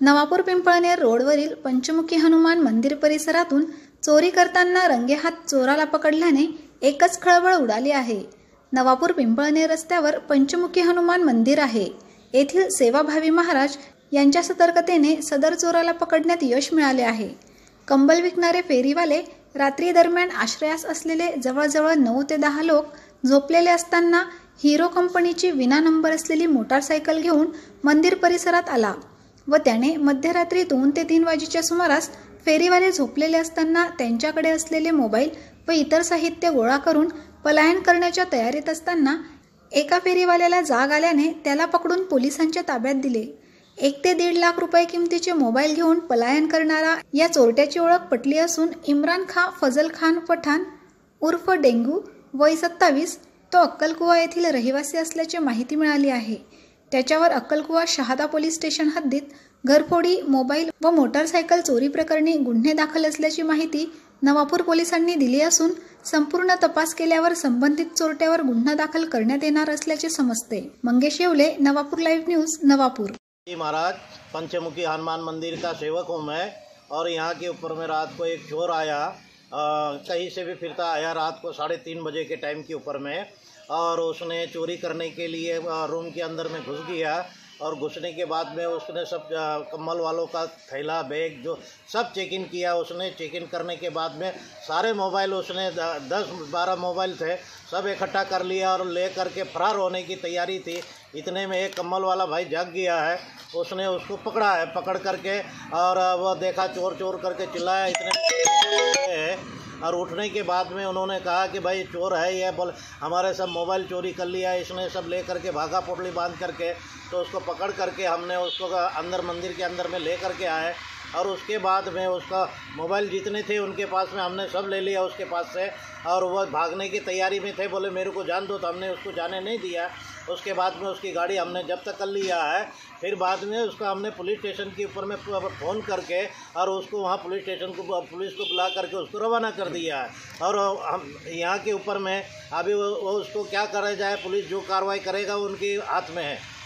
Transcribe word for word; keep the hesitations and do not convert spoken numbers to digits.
नवापूर पिंपळनेर रोडवरील पंचमुखी हनुमान मंदिर परिसरातून चोरी करताना रंगेहात चोराला पकडल्याने एकच खळबळ उडाली आहे। नवापूर पिंपळनेर रस्त्यावर पंचमुखी हनुमान मंदिर आहे। येथील सेवाभावी महाराज यांच्या सतर्कतेने सदर चोराला पकडण्यात यश मिळाले आहे। कंबल विकणारे फेरीवाले रात्री दरम्यान आश्रयास असलेले जवळजवळ नऊ ते दहा लोक झोपलेले असताना हिरो कंपनीची विना नंबर असलेली मोटारसायकल घेऊन मंदिर परिसरात आला व त्याने मध्यरात्री दोन ते तीन वाजेच्या सुमारास फेरीवाले झोपलेले असताना त्यांच्याकडे असलेले मोबाईल व इतर साहित्य गोळा करून पलायन करण्याच्या तयारीत असताना एका फेरीवाल्याला जाग आल्याने त्याला पकडून पोलिसांच्या ताब्यात दिले। एक ते दीड लाख रुपये किमतीचे मोबाईल घेऊन पलायन करणारा या चोरट्याची ओळख पटली असून इम्रान खान फजल खान पठाण उर्फ डेंगू वय सत्तावीस तो अक्कलकुवा येथील रहिवासी असल्याची माहिती मिळाली आहे। त्याच्यावर अक्कलकुवा शहादा पोलीस स्टेशन हद्दीत घरफोडी, मोबाईल व मोटारसायकल चोरी प्रकरणी गुन्हे दाखल असल्याची माहिती नवापूर पोलिसांनी दिली असून संपूर्ण तपास केल्यावर संबंधित चोरट्यावर गुन्हा दाखल करण्यात येणार असल्याचे समजते। Mangesh Yewale, Navapur live news, Navapur. महाराज पंचमुखी हनुमान मंदिर का सेवक हूँ मैं और यहाँ के ऊपर में रात को एक चोर आया, आ, कहीं से भी फिरता आया रात को साढ़े तीन बजे के टाइम के ऊपर में, और उसने चोरी करने के लिए रूम के अंदर में घुस गया और घुसने के बाद में उसने सब कम्बल वालों का थैला बैग जो सब चेक इन किया। उसने चेक इन करने के बाद में सारे मोबाइल उसने दस बारह मोबाइल थे सब इकट्ठा कर लिया और ले करके फरार होने की तैयारी थी। इतने में एक कम्बल वाला भाई जाग गया है, उसने उसको पकड़ा है, पकड़ करके और वो देखा चोर चोर करके चिल्लाया। इतने और उठने के बाद में उन्होंने कहा कि भाई चोर है ये, बोल हमारे सब मोबाइल चोरी कर लिया। इसने सब ले करके भागा पोटली बांध करके, तो उसको पकड़ करके हमने उसको अंदर मंदिर के अंदर में ले करके आए और उसके बाद में उसका मोबाइल जितने थे उनके पास में हमने सब ले लिया उसके पास से, और वह भागने की तैयारी में थे, बोले मेरे को जान दो, तो हमने उसको जाने नहीं दिया। उसके बाद में उसकी गाड़ी हमने जब्त कर लिया है। फिर बाद में उसका हमने पुलिस स्टेशन के ऊपर में फ़ोन करके और उसको वहाँ पुलिस स्टेशन को पुलिस को बुला करके उसको रवाना कर दिया है। और हम यहाँ के ऊपर में अभी वो, वो उसको क्या करा जाए, पुलिस जो कार्रवाई करेगा वो उनके हाथ में है।